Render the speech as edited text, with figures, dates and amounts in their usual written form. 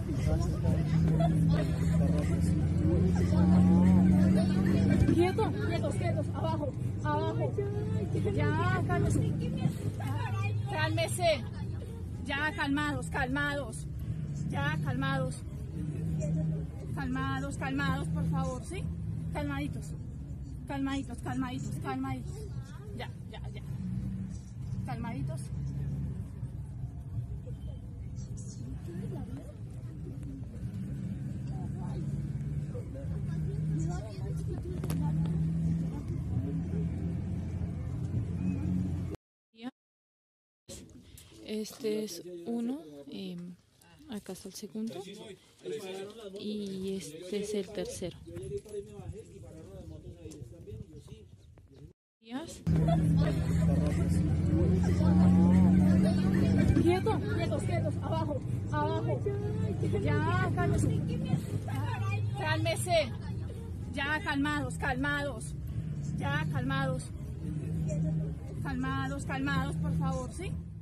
Quietos, quietos, quietos, abajo, abajo. Ya, cálmese. Cálmese. Ya, calmados, calmados. Ya, calmados. Calmados, calmados, por favor, ¿sí? Calmaditos. Calmaditos, calmaditos, calmaditos. Ya, ya, ya. Calmaditos. Este es uno, acá está el segundo y este es el tercero. Quietos, quietos, quietos, abajo, abajo. Ya, cálmese. Cálmese. Ya, calmados, calmados. Ya, calmados. Calmados, calmados, por favor, ¿sí?